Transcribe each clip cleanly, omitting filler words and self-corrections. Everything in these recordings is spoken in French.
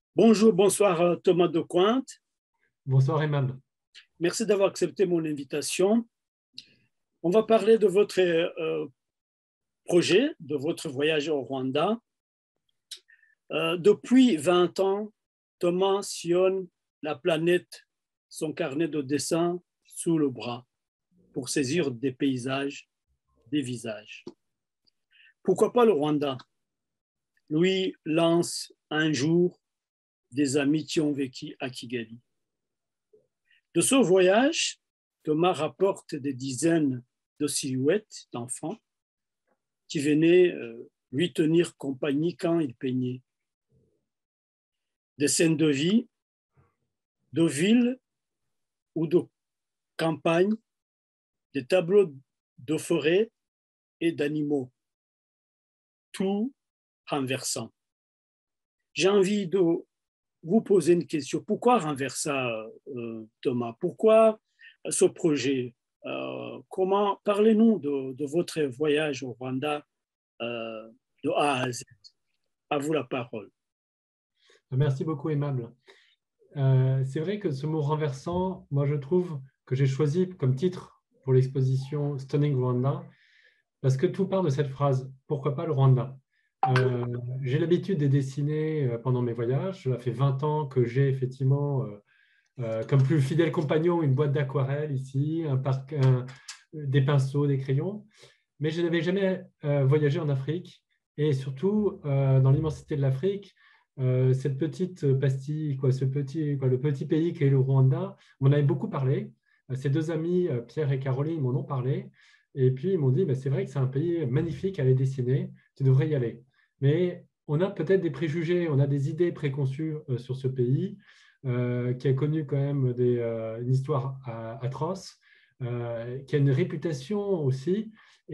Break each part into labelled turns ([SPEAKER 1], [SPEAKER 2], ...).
[SPEAKER 1] Bonjour, bonsoir Thomas de Cointe.
[SPEAKER 2] Bonsoir Emmanuel.
[SPEAKER 1] Merci d'avoir accepté mon invitation. On va parler de votre projet, de votre voyage au Rwanda. Depuis 20 ans, Thomas sillonne la planète, son carnet de dessin sous le bras, pour saisir des paysages, des visages. Pourquoi pas le Rwanda? Lui lance un jour des amis qui ont vécu à Kigali. De ce voyage, Thomas rapporte des dizaines de silhouettes d'enfants qui venaient lui tenir compagnie quand il peignait. Des scènes de vie, de ville ou de campagne, des tableaux de forêt et d'animaux, tout renversant. J'ai envie de vous poser une question. Pourquoi renversa, Thomas? Pourquoi ce projet? Parlez-nous de votre voyage au Rwanda de A à Z. À vous la parole.
[SPEAKER 2] Merci beaucoup Emmanuel. C'est vrai que ce mot renversant, moi je trouve que j'ai choisi comme titre pour l'exposition Stunning Rwanda parce que tout part de cette phrase, pourquoi pas le Rwanda? J'ai l'habitude de dessiner pendant mes voyages. Cela fait 20 ans que j'ai effectivement, comme plus fidèle compagnon, une boîte d'aquarelle ici, des pinceaux, des crayons. Mais je n'avais jamais voyagé en Afrique et surtout dans l'immensité de l'Afrique, cette petite pastille, le petit pays qu'est le Rwanda, on m'en avait beaucoup parlé. Ces deux amis, Pierre et Caroline, m'en ont parlé. Et puis, ils m'ont dit, c'est vrai que c'est un pays magnifique à aller dessiner, tu devrais y aller. Mais on a peut-être des préjugés, on a des idées préconçues sur ce pays, qui a connu quand même une histoire atroce, qui a une réputation aussi.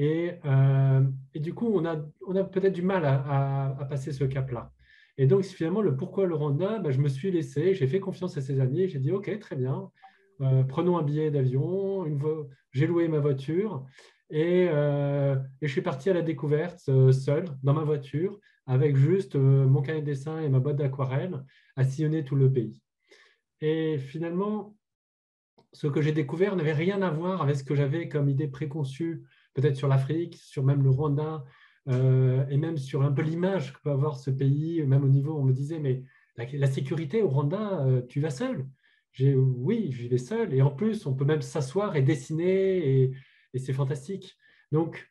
[SPEAKER 2] Et du coup, on a peut-être du mal à passer ce cap-là. Et donc, finalement, le pourquoi le Rwanda, je me suis laissé, j'ai fait confiance à ces amis, j'ai dit, OK, très bien, prenons un billet d'avion, j'ai loué ma voiture et je suis parti à la découverte seul, dans ma voiture, avec juste mon carnet de dessin et ma boîte d'aquarelle, à sillonner tout le pays. Et finalement, ce que j'ai découvert n'avait rien à voir avec ce que j'avais comme idée préconçue, peut-être sur l'Afrique, sur même le Rwanda, et même sur un peu l'image que peut avoir ce pays, même au niveau, on me disait, mais la sécurité au Rwanda, tu vas seul? Oui, j'y vais seul, et en plus, on peut même s'asseoir et dessiner, et c'est fantastique. Donc,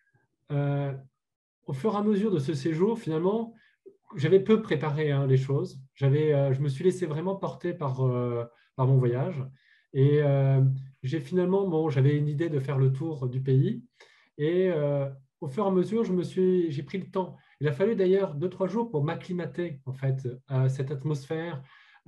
[SPEAKER 2] au fur et à mesure de ce séjour, finalement, j'avais peu préparé les choses. Je me suis laissé vraiment porter par mon voyage. Et j'ai finalement, j'avais une idée de faire le tour du pays. Et au fur et à mesure, j'ai pris le temps. Il a fallu d'ailleurs 2, 3 jours pour m'acclimater en fait à cette atmosphère,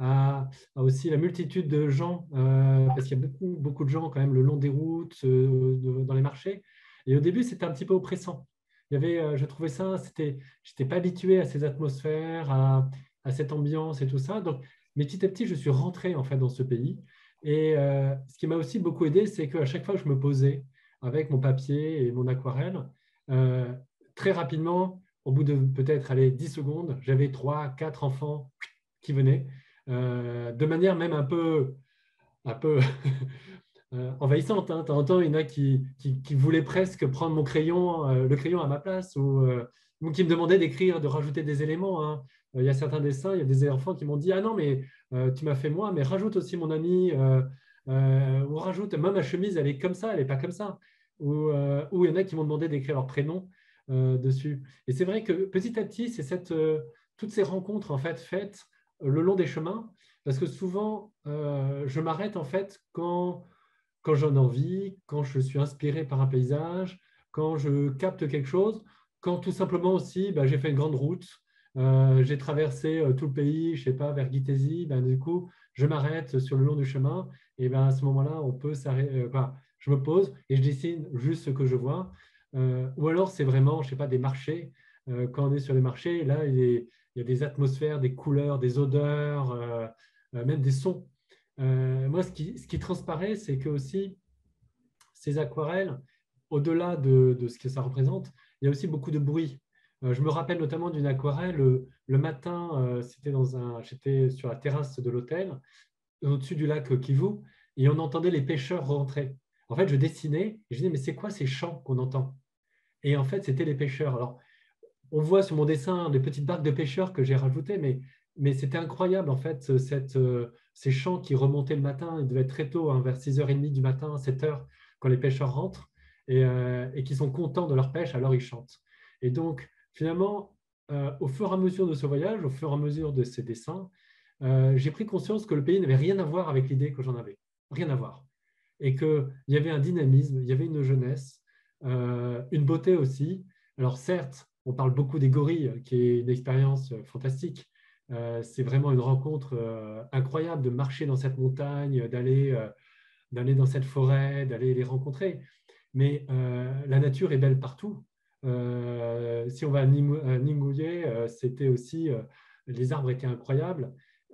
[SPEAKER 2] à aussi la multitude de gens, parce qu'il y a beaucoup, beaucoup de gens quand même le long des routes, dans les marchés. Et au début, c'était un petit peu oppressant. Je trouvais ça, je n'étais pas habitué à ces atmosphères, à cette ambiance et tout ça. Donc, mais petit à petit, je suis rentré en fait dans ce pays. Et ce qui m'a aussi beaucoup aidé, c'est qu'à chaque fois que je me posais avec mon papier et mon aquarelle, euh, très rapidement, au bout de peut-être 10 secondes, j'avais 3, 4 enfants qui venaient, de manière même un peu envahissante. Hein. De temps en temps, il y en a qui voulaient presque prendre le crayon à ma place ou qui me demandaient d'écrire, de rajouter des éléments. Hein. Il y a certains dessins, il y a des enfants qui m'ont dit: ah non, mais tu m'as fait moi, mais rajoute aussi mon ami, ou rajoute, moi ma chemise, elle est comme ça, elle n'est pas comme ça. Ou il y en a qui m'ont demandé d'écrire leur prénom dessus. Et c'est vrai que petit à petit, c'est toutes ces rencontres en fait faites le long des chemins, parce que souvent, je m'arrête en fait quand j'en ai envie, quand je suis inspiré par un paysage, quand je capte quelque chose, quand tout simplement aussi, j'ai fait une grande route, j'ai traversé tout le pays, je ne sais pas, vers Gitesi, du coup, je m'arrête sur le long du chemin, et à ce moment-là, on peut s'arrêter, je me pose et je dessine juste ce que je vois. Ou alors, c'est vraiment, je ne sais pas, des marchés. Quand on est sur les marchés, là, il y a des atmosphères, des couleurs, des odeurs, même des sons. Moi, ce qui transparaît, c'est que aussi, ces aquarelles, au-delà de ce que ça représente, il y a aussi beaucoup de bruit. Je me rappelle notamment d'une aquarelle. Le matin, j'étais sur la terrasse de l'hôtel, au-dessus du lac Kivu, et on entendait les pêcheurs rentrer. En fait, je dessinais et je disais, mais c'est quoi ces chants qu'on entend? Et en fait, c'était les pêcheurs. Alors, on voit sur mon dessin des petites barques de pêcheurs que j'ai rajoutées, mais c'était incroyable, en fait, ces chants qui remontaient le matin. Il devait être très tôt, hein, vers 6h30 du matin, 7h, quand les pêcheurs rentrent, et qui sont contents de leur pêche, alors ils chantent. Et donc, finalement, au fur et à mesure de ce voyage, au fur et à mesure de ces dessins, j'ai pris conscience que le pays n'avait rien à voir avec l'idée que j'en avais. Rien à voir. Et qu'il y avait un dynamisme, il y avait une jeunesse, une beauté aussi. Alors certes, on parle beaucoup des gorilles, qui est une expérience fantastique. C'est vraiment une rencontre incroyable de marcher dans cette montagne, d'aller dans cette forêt, d'aller les rencontrer. Mais la nature est belle partout. Si on va à Ningouye, c'était aussi, les arbres étaient incroyables,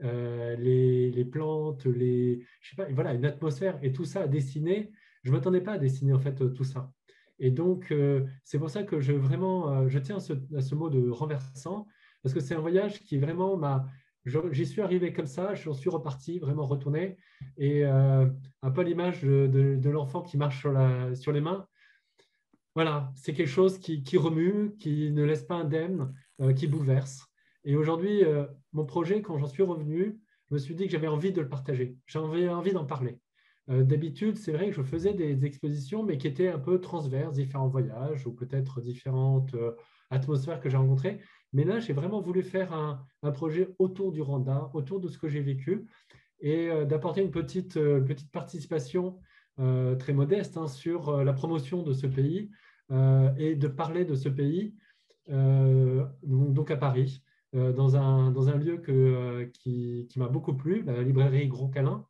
[SPEAKER 2] les plantes, je sais pas, voilà, une atmosphère et tout ça à dessiner. Je ne m'attendais pas à dessiner en fait tout ça. Et donc, c'est pour ça que je tiens à ce mot de renversant, parce que c'est un voyage qui vraiment j'y suis arrivé comme ça, j'en suis reparti, vraiment retourné, et un peu à l'image de l'enfant qui marche sur les mains. Voilà, c'est quelque chose qui remue, qui ne laisse pas indemne, qui bouleverse. Et aujourd'hui, mon projet, quand j'en suis revenu, je me suis dit que j'avais envie de le partager. J'avais envie d'en parler. D'habitude, c'est vrai que je faisais des expositions, mais qui étaient un peu transverses, différents voyages ou peut-être différentes atmosphères que j'ai rencontrées. Mais là, j'ai vraiment voulu faire un projet autour du Rwanda, autour de ce que j'ai vécu, et d'apporter une petite participation très modeste, hein, sur la promotion de ce pays, et de parler de ce pays, donc à Paris, dans un lieu qui m'a beaucoup plu, la librairie Gros Câlin.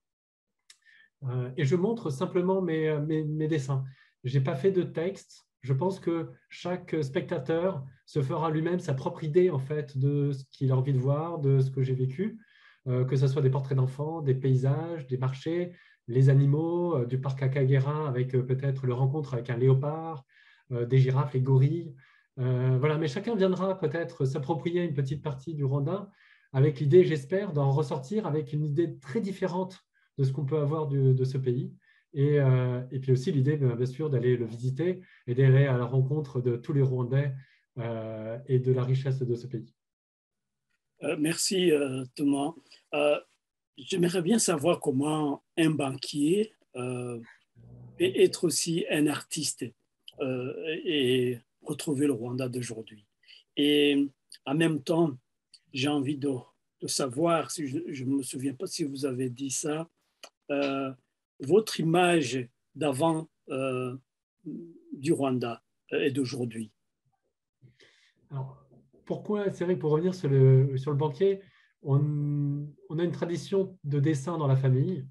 [SPEAKER 2] Et je montre simplement mes dessins. Je n'ai pas fait de texte. Je pense que chaque spectateur se fera lui-même sa propre idée en fait de ce qu'il a envie de voir, de ce que j'ai vécu, que ce soit des portraits d'enfants, des paysages, des marchés, les animaux, du parc Akagera avec peut-être le rencontre avec un léopard, des girafes, les gorilles. Voilà, mais chacun viendra peut-être s'approprier une petite partie du Rwanda avec l'idée, j'espère, d'en ressortir avec une idée très différente de ce qu'on peut avoir de ce pays. Et puis aussi l'idée, bien sûr, d'aller le visiter et d'aller à la rencontre de tous les Rwandais et de la richesse de ce pays.
[SPEAKER 1] Merci, Thomas. Euh, J'aimerais bien savoir comment un banquier peut être aussi un artiste et retrouver le Rwanda d'aujourd'hui. Et en même temps, j'ai envie de savoir, si je ne me souviens pas si vous avez dit ça, euh, votre image d'avant du Rwanda et d'aujourd'hui.
[SPEAKER 2] Alors, pourquoi, c'est vrai que pour revenir sur le banquier, on a une tradition de dessin dans la famille.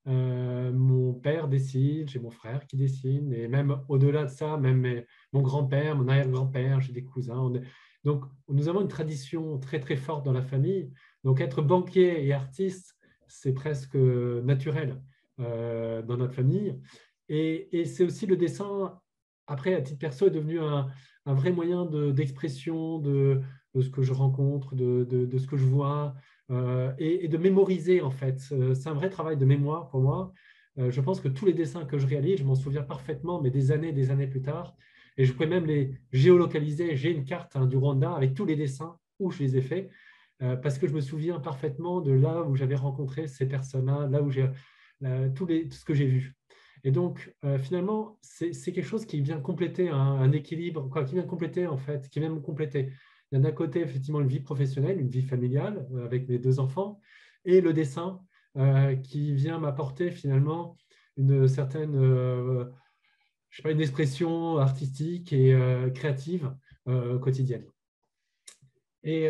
[SPEAKER 2] Mon père dessine, j'ai mon frère qui dessine, et même au-delà de ça, même mon grand-père, mon arrière-grand-père, j'ai des cousins. Donc, nous avons une tradition très, très forte dans la famille. Donc, être banquier et artiste, c'est presque naturel dans notre famille. Et c'est aussi le dessin, après, à titre perso, est devenu un vrai moyen d'expression de ce que je rencontre, de ce que je vois, et de mémoriser en fait. C'est un vrai travail de mémoire pour moi. Je pense que tous les dessins que je réalise, je m'en souviens parfaitement, mais des années plus tard. Et je pourrais même les géolocaliser. J'ai une carte, hein, du Rwanda avec tous les dessins où je les ai faits, parce que je me souviens parfaitement de là où j'avais rencontré ces personnes-là, là où j'ai tout ce que j'ai vu. Et donc, finalement, c'est quelque chose qui vient compléter un équilibre, quoi, qui vient compléter, en fait, qui vient me compléter. Il y a d'un côté, effectivement, une vie professionnelle, une vie familiale avec mes deux enfants, et le dessin qui vient m'apporter, finalement, une certaine, je sais pas, une expression artistique et créative quotidienne. Et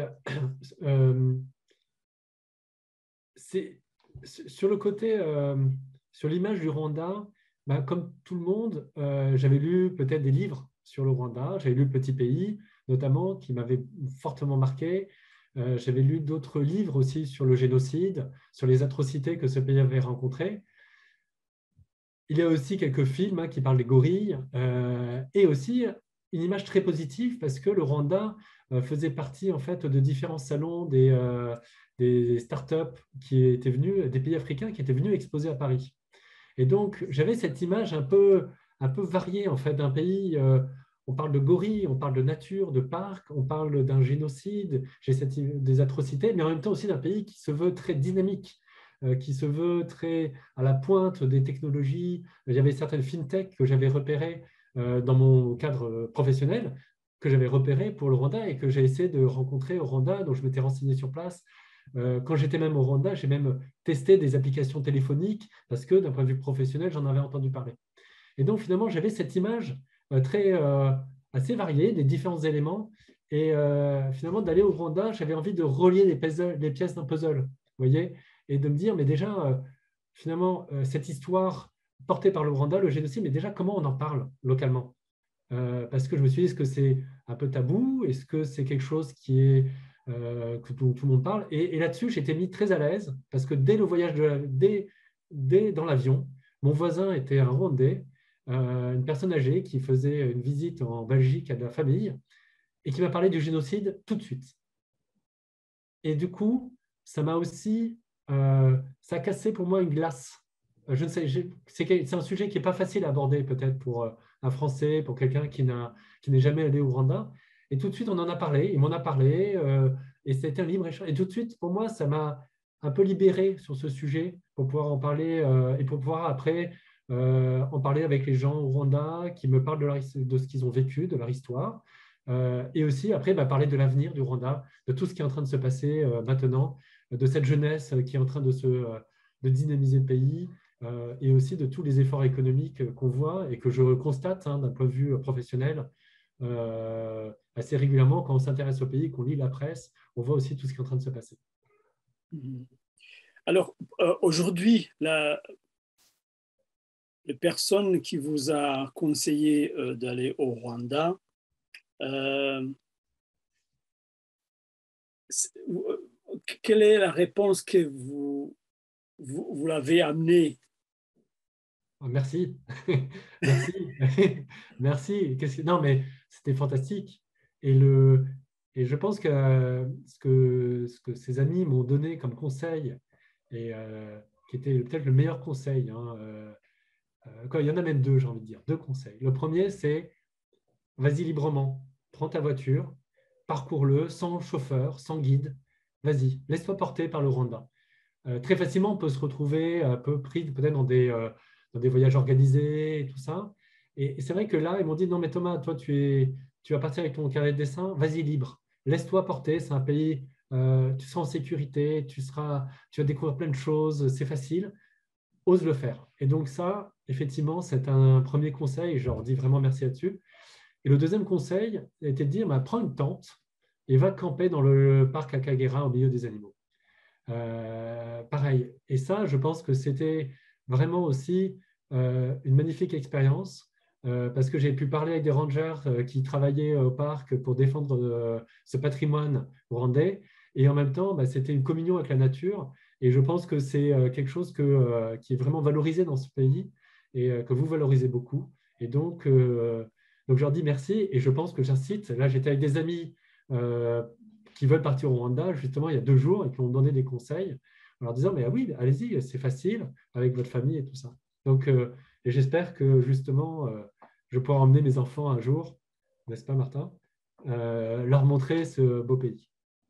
[SPEAKER 2] c'est sur le côté, sur l'image du Rwanda, ben, comme tout le monde, j'avais lu peut-être des livres sur le Rwanda, j'avais lu Petit Pays, notamment, qui m'avait fortement marqué. J'avais lu d'autres livres aussi sur le génocide, sur les atrocités que ce pays avait rencontrées. Il y a aussi quelques films, hein, qui parlent des gorilles, et aussi une image très positive parce que le Rwanda faisait partie en fait de différents salons des startups qui étaient venus, des pays africains qui étaient venus exposer à Paris. Et donc, j'avais cette image un peu variée en fait d'un pays. On parle de gorilles, on parle de nature, de parcs, on parle d'un génocide, des atrocités, mais en même temps aussi d'un pays qui se veut très dynamique, qui se veut très à la pointe des technologies. Il y avait certaines fintech que j'avais repérées dans mon cadre professionnel, que j'avais repérées pour le Rwanda et que j'ai essayé de rencontrer au Rwanda, dont je m'étais renseigné sur place. Quand j'étais même au Rwanda, j'ai même testé des applications téléphoniques parce que d'un point de vue professionnel, j'en avais entendu parler. Et donc finalement, j'avais cette image assez variée des différents éléments. Et finalement, d'aller au Rwanda, j'avais envie de relier les pièces d'un puzzle, vous voyez, et de me dire, mais déjà, finalement, cette histoire portée par le Rwanda, le génocide, mais déjà, comment on en parle localement? Parce que je me suis dit, est-ce que c'est un peu tabou? Est-ce que c'est quelque chose que tout le monde parle? Et là-dessus, j'étais mis très à l'aise parce que dès le voyage, dès dans l'avion, mon voisin était un Rwandais, une personne âgée qui faisait une visite en Belgique à de la famille et qui m'a parlé du génocide tout de suite. Et du coup, ça m'a aussi, ça a cassé pour moi une glace. Je ne sais, c'est un sujet qui n'est pas facile à aborder peut-être pour un Français, pour quelqu'un qui n'est jamais allé au Rwanda. Et tout de suite, on en a parlé, il m'en a parlé, et c'était un libre échange. Et tout de suite, pour moi, ça m'a un peu libéré sur ce sujet pour pouvoir en parler et pour pouvoir après en parler avec les gens au Rwanda qui me parlent de ce qu'ils ont vécu, de leur histoire. Et aussi, après, parler de l'avenir du Rwanda, de tout ce qui est en train de se passer maintenant, de cette jeunesse qui est en train de dynamiser le pays, et aussi de tous les efforts économiques qu'on voit et que je constate d'un point de vue professionnel assez régulièrement quand on s'intéresse au pays, qu'on lit la presse, on voit aussi tout ce qui est en train de se passer.
[SPEAKER 1] Alors, aujourd'hui, la personne qui vous a conseillé d'aller au Rwanda, quelle est la réponse que vous l'avez amenée?
[SPEAKER 2] Merci, merci, merci. Non, mais c'était fantastique. Et, et je pense que ce que ces amis m'ont donné comme conseil, et qui était peut-être le meilleur conseil, il y en a même deux, j'ai envie de dire, deux conseils. Le premier, c'est vas-y librement, prends ta voiture, parcours-le sans chauffeur, sans guide, vas-y, laisse-toi porter par le Rwanda. Très facilement, on peut se retrouver un peu pris peut-être dans des voyages organisés et tout ça. Et c'est vrai que là, ils m'ont dit, non mais Thomas, toi, tu vas partir avec ton carnet de dessin, vas-y libre, laisse-toi porter, c'est un pays, tu seras en sécurité, tu vas découvrir plein de choses, c'est facile, ose le faire. Et donc ça, effectivement, c'est un premier conseil, et je leur dis vraiment merci là-dessus. Et le deuxième conseil était de dire, prends une tente et va camper dans le parc Akagera au milieu des animaux. Pareil. Et ça, je pense que c'était vraiment aussi une magnifique expérience parce que j'ai pu parler avec des rangers qui travaillaient au parc pour défendre ce patrimoine rwandais. Et en même temps, c'était une communion avec la nature. Et je pense que c'est quelque chose qui est vraiment valorisé dans ce pays et que vous valorisez beaucoup. Et donc, je leur dis merci. Et je pense que j'incite. Là, j'étais avec des amis qui veulent partir au Rwanda, justement, il y a 2 jours, et qui ont donné des conseils en leur disant, mais oui, allez-y, c'est facile, avec votre famille et tout ça. Donc, et j'espère que, justement, je pourrai emmener mes enfants un jour, n'est-ce pas, Martin, leur montrer ce beau pays.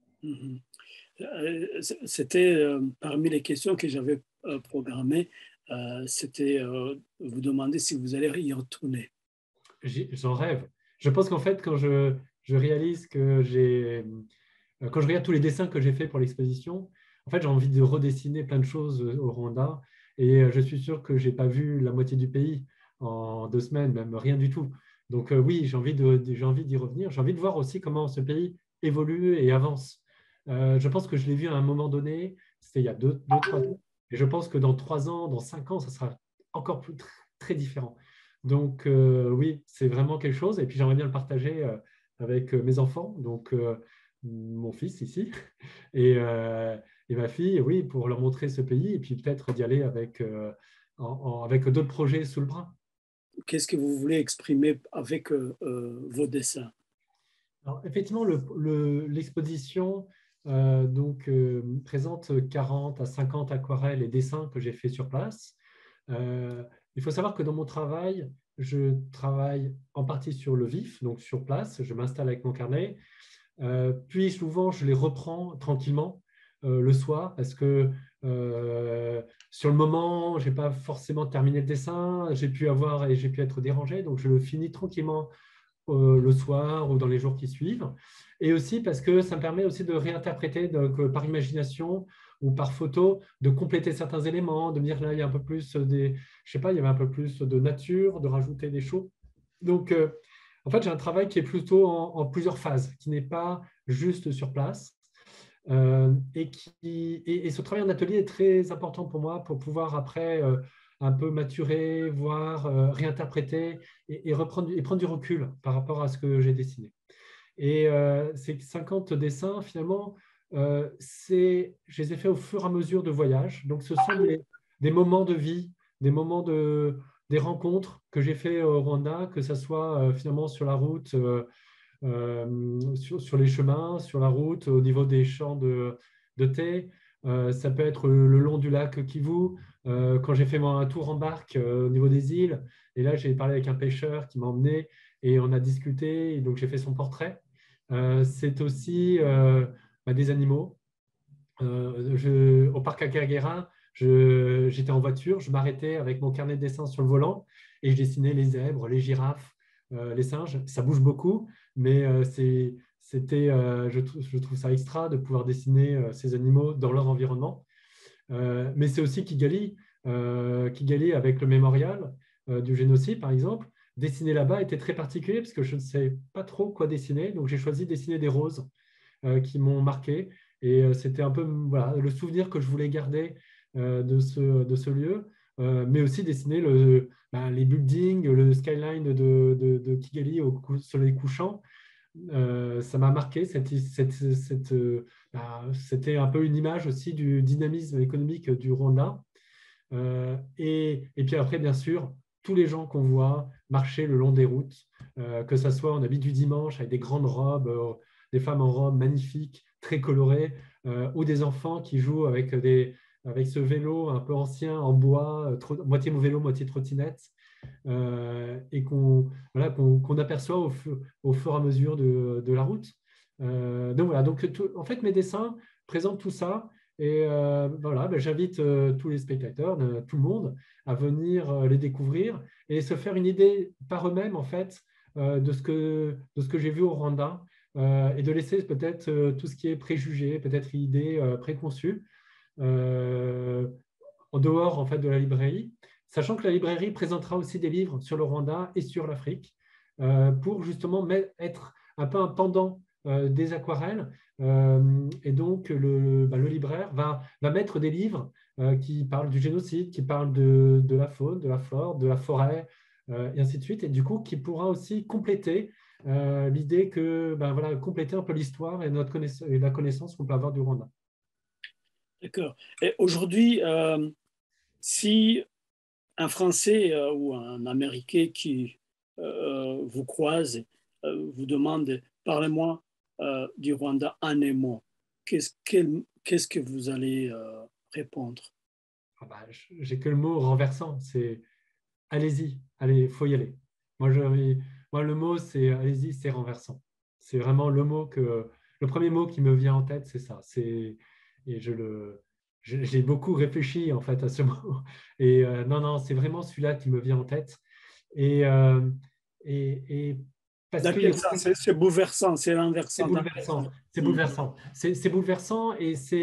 [SPEAKER 1] C'était parmi les questions que j'avais programmées, c'était vous demander si vous allez y retourner.
[SPEAKER 2] J'en rêve. Je pense qu'en fait, quand je réalise quand je regarde tous les dessins que j'ai faits pour l'exposition, en fait, j'ai envie de redessiner plein de choses au Rwanda. Et je suis sûr que je n'ai pas vu la moitié du pays en 2 semaines, même rien du tout. Donc oui, j'ai envie d'y revenir. J'ai envie de voir aussi comment ce pays évolue et avance. Je pense que je l'ai vu à un moment donné, c'était il y a 3 ans. Et je pense que dans 3 ans, dans 5 ans, ça sera encore plus très différent. Donc oui, c'est vraiment quelque chose. Et puis j'aimerais bien le partager avec mes enfants. Donc mon fils ici et ma fille, oui, pour leur montrer ce pays et puis peut-être d'y aller avec d'autres projets sous le bras.
[SPEAKER 1] Qu'est-ce que vous voulez exprimer avec vos dessins?
[SPEAKER 2] Alors, effectivement, l'exposition présente 40 à 50 aquarelles et dessins que j'ai fait sur place. Il faut savoir que dans mon travail, je travaille en partie sur le vif, donc sur place. Je m'installe avec mon carnet. Puis souvent, je les reprends tranquillement le soir parce que sur le moment, je n'ai pas forcément terminé le dessin. J'ai pu être dérangé, donc je le finis tranquillement le soir ou dans les jours qui suivent. Et aussi parce que ça me permet aussi de réinterpréter donc, par imagination ou par photo, de compléter certains éléments, de me dire là, il y a un peu plus je sais pas, il y avait un peu plus de nature, de rajouter des choses. Donc, en fait, j'ai un travail qui est plutôt en plusieurs phases, qui n'est pas juste sur place. Et ce travail en atelier est très important pour moi pour pouvoir après un peu maturer, voir, réinterpréter et prendre du recul par rapport à ce que j'ai dessiné. Et ces 50 dessins, finalement, je les ai faits au fur et à mesure de voyage. Donc, ce sont des moments de vie, des rencontres que j'ai fait au Rwanda, que ce soit finalement sur la route, sur les chemins, sur la route, au niveau des champs de thé. Ça peut être le long du lac Kivu, quand j'ai fait un tour en barque au niveau des îles. Et là, j'ai parlé avec un pêcheur qui m'a emmené et on a discuté. Et donc, j'ai fait son portrait. C'est aussi des animaux. Au parc Akagera, j'étais en voiture, je m'arrêtais avec mon carnet de dessin sur le volant et je dessinais les zèbres, les girafes, les singes. Ça bouge beaucoup, mais je trouve ça extra de pouvoir dessiner ces animaux dans leur environnement. Mais c'est aussi Kigali avec le mémorial du génocide, par exemple. Dessiner là-bas était très particulier parce que je ne savais pas trop quoi dessiner, donc j'ai choisi de dessiner des roses qui m'ont marqué. Et c'était un peu voilà, le souvenir que je voulais garder de ce lieu, mais aussi dessiner les buildings, le skyline de Kigali au soleil couchant. Ça m'a marqué. C'était un peu une image aussi du dynamisme économique du Rwanda. Et puis après, bien sûr, tous les gens qu'on voit marcher le long des routes, que ce soit en habit du dimanche avec des grandes robes, des femmes en robe magnifiques, très colorées, ou des enfants qui jouent avec ce vélo un peu ancien en bois, moitié vélo, moitié trottinette, et qu'on aperçoit au fur et à mesure de la route. Donc voilà, en fait, mes dessins présentent tout ça. Et voilà, j'invite tous les spectateurs, tout le monde, à venir les découvrir et se faire une idée par eux-mêmes, en fait, de ce que j'ai vu au Rwanda, et de laisser peut-être tout ce qui est préjugé, peut-être idées préconçues, euh, en dehors en fait, de la librairie, sachant que la librairie présentera aussi des livres sur le Rwanda et sur l'Afrique, pour justement être un peu un pendant des aquarelles. Et donc, le libraire va mettre des livres qui parlent du génocide, qui parlent de la faune, de la flore, de la forêt, et ainsi de suite. Et du coup, qui pourra aussi compléter l'idée compléter un peu l'histoire et et la connaissance qu'on peut avoir du Rwanda.
[SPEAKER 1] D'accord. Et aujourd'hui, si un Français ou un Américain qui vous croise, vous demande, parlez-moi du Rwanda en un mot, qu'est-ce que vous allez répondre?
[SPEAKER 2] J'ai que le mot renversant, c'est allez-y, allez, faut y aller. Moi, le mot, c'est allez-y, c'est renversant. C'est vraiment le premier mot qui me vient en tête, c'est ça. Et j'ai beaucoup réfléchi en fait à ce mot. Et non, c'est vraiment celui-là qui me vient en tête. Et, euh, et parce
[SPEAKER 1] Dans
[SPEAKER 2] qu'il y a
[SPEAKER 1] quel sens? C'est bouleversant, c'est
[SPEAKER 2] c'est
[SPEAKER 1] renversant.
[SPEAKER 2] bouleversant, c'est
[SPEAKER 1] Hmm.
[SPEAKER 2] bouleversant. C'est bouleversant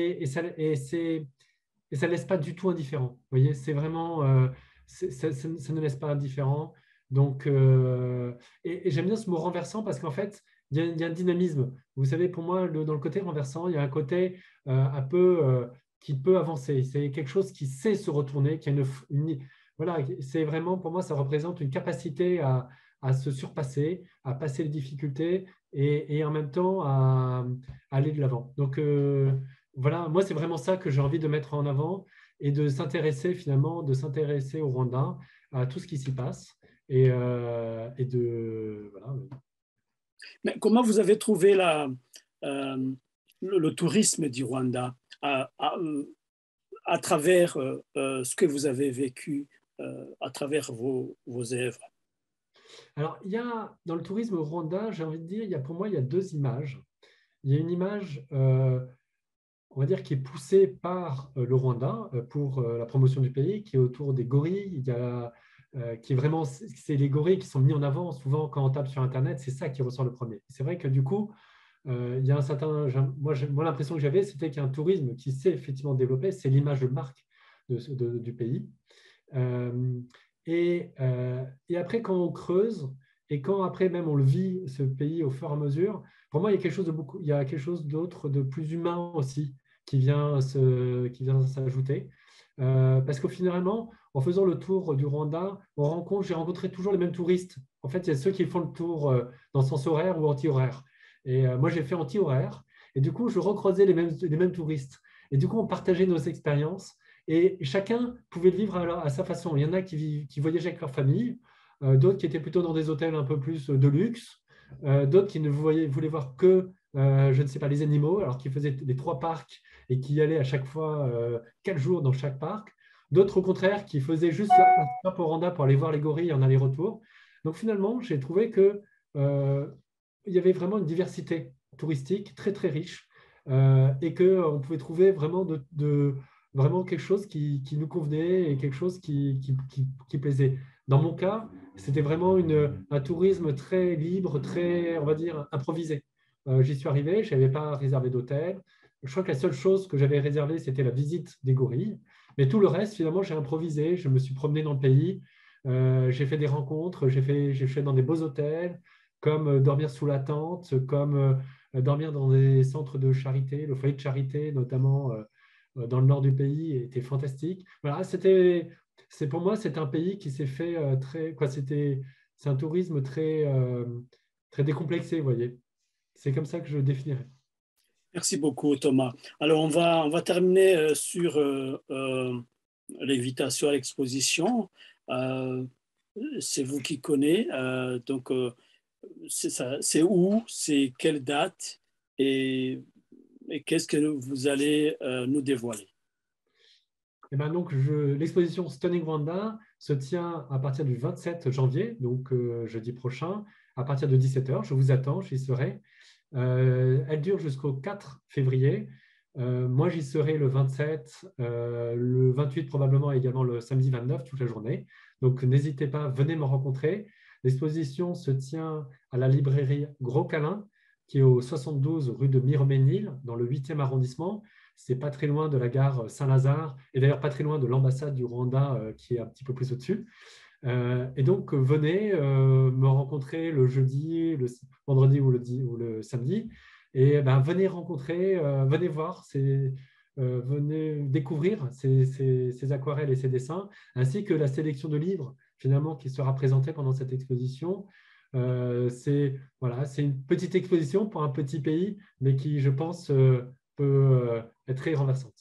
[SPEAKER 2] et ça ne laisse pas du tout indifférent. Vous voyez, c'est vraiment, ça ne laisse pas indifférent. Donc, et j'aime bien ce mot renversant parce qu'en fait, il y a un dynamisme. Vous savez, pour moi, dans le côté renversant, il y a un côté un peu qui peut avancer. C'est quelque chose qui sait se retourner, qui a voilà, c'est vraiment, pour moi, ça représente une capacité à se surpasser, à passer les difficultés et en même temps à aller de l'avant. Donc, voilà, moi, c'est vraiment ça que j'ai envie de mettre en avant et de s'intéresser au Rwanda, à tout ce qui s'y passe et voilà.
[SPEAKER 1] Mais comment vous avez trouvé le tourisme du Rwanda à travers ce que vous avez vécu, à travers vos œuvres?
[SPEAKER 2] Alors, il y a, dans le tourisme au Rwanda, j'ai envie de dire, pour moi, il y a deux images. Il y a une image, on va dire, qui est poussée par le Rwanda pour la promotion du pays, qui est autour des gorilles. Il y a, qui est vraiment, c'est les gorilles qui sont mis en avant. Souvent, quand on tape sur Internet, c'est ça qui ressort le premier. C'est vrai que du coup, il y a un certain, moi l'impression que j'avais, c'était qu'il y a un tourisme qui s'est effectivement développé. C'est l'image de marque du pays. Et après, quand on creuse, et quand après même on le vit, ce pays, au fur et à mesure, pour moi, il y a quelque chose il y a quelque chose d'autre, de plus humain aussi, qui vient s'ajouter. Parce qu'au finalement, en faisant le tour du Rwanda, j'ai rencontré toujours les mêmes touristes. En fait, il y a ceux qui font le tour dans le sens horaire ou anti-horaire. Et moi, j'ai fait anti-horaire. Et du coup, je recroisais les mêmes touristes. Et du coup, on partageait nos expériences. Et chacun pouvait le vivre à sa façon. Il y en a qui voyageaient avec leur famille, d'autres qui étaient plutôt dans des hôtels un peu plus de luxe, d'autres qui ne voulaient voir que, je ne sais pas, les animaux, alors qu'ils faisaient les 3 parcs et qui allaient à chaque fois 4 jours dans chaque parc. D'autres, au contraire, qui faisaient juste un stop au Rwanda pour aller voir les gorilles en aller-retour. Donc finalement, j'ai trouvé que il y avait vraiment une diversité touristique très, très riche et qu'on pouvait trouver vraiment vraiment quelque chose qui nous convenait et quelque chose qui plaisait. Dans mon cas, c'était vraiment un tourisme très libre, très, on va dire, improvisé. J'y suis arrivé, je n'avais pas réservé d'hôtel. Je crois que la seule chose que j'avais réservée, c'était la visite des gorilles. Mais tout le reste, finalement, j'ai improvisé. Je me suis promené dans le pays. J'ai fait des rencontres. J'ai fait dans des beaux hôtels, comme dormir sous la tente, comme dormir dans des centres de charité, le foyer de charité, notamment dans le nord du pays, était fantastique. Voilà, pour moi, c'est un pays qui s'est fait c'est un tourisme très décomplexé, vous voyez. C'est comme ça que je le définirais.
[SPEAKER 1] Merci beaucoup, Thomas. Alors, on va terminer sur l'invitation à l'exposition. Euh, c'est vous qui connaissez. Donc, c'est où, c'est quelle date et, et qu'est-ce que vous allez nous dévoiler?
[SPEAKER 2] Et ben donc, l'exposition Stunning Rwanda se tient à partir du 27 janvier, donc jeudi prochain, à partir de 17h. Je vous attends, j'y serai. Elle dure jusqu'au 4 février. Moi, j'y serai le 27, le 28 probablement, également le samedi 29, toute la journée. Donc, n'hésitez pas, venez me rencontrer. L'exposition se tient à la librairie Gros Câlin, qui est au 72 rue de Miromesnil, dans le 8e arrondissement. C'est pas très loin de la gare Saint-Lazare, et d'ailleurs pas très loin de l'ambassade du Rwanda, qui est un petit peu plus au-dessus. Et donc, venez me rencontrer le jeudi, le vendredi ou le samedi. Et ben, venez rencontrer, venez voir, venez découvrir ces aquarelles et ces dessins, ainsi que la sélection de livres, finalement, qui sera présentée pendant cette exposition. Voilà, c'est une petite exposition pour un petit pays, mais qui, je pense, peut être très renversante.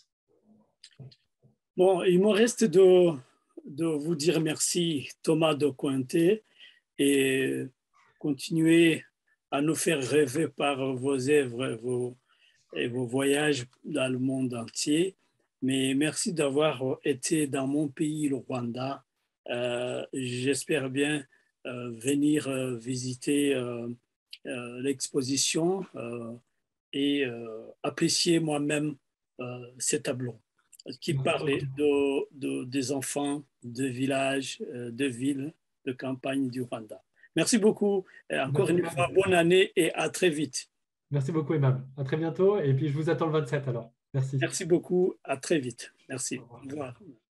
[SPEAKER 1] Bon, il me reste de vous dire merci, Thomas de Cointet, et continuer à nous faire rêver par vos œuvres et vos voyages dans le monde entier. Mais merci d'avoir été dans mon pays, le Rwanda. J'espère bien venir visiter l'exposition et apprécier moi-même ces tableaux qui parlaient des enfants, de villages, de villes, de campagnes du Rwanda. Merci beaucoup. Et encore une fois, bonne année et à très vite.
[SPEAKER 2] Merci beaucoup, Aimable. À très bientôt. Et puis, je vous attends le 27 alors. Merci.
[SPEAKER 1] Merci beaucoup. À très vite. Merci. Au revoir.